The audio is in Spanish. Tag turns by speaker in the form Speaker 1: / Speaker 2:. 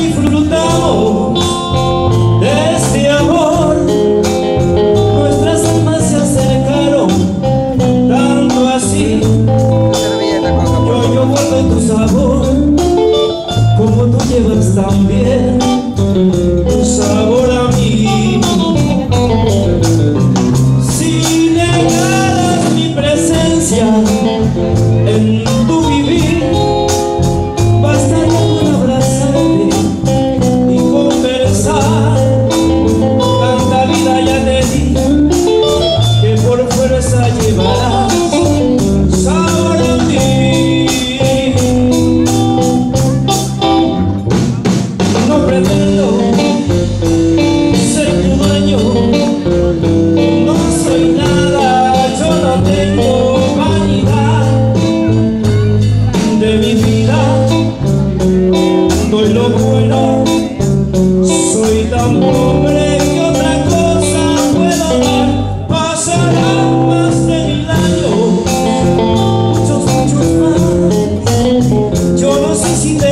Speaker 1: disfrutamos de este amor, nuestras almas se acercaron tanto así. Yo guardo tu sabor, como tú llevas también tu sabor a mí. Si negaras mi presencia en tu vivir, bastaría con abrazarte y conversar. Tanta vida ya te di que por fuerza llevarás sabor a mí. No pretendo ser tu dueño, no soy nada, yo no tengo vanidad de mi vida, doy lo bueno, soy tan pobre que otra cosa puedo dar. Pasarán más de 1000 años, muchos más, yo no sé si te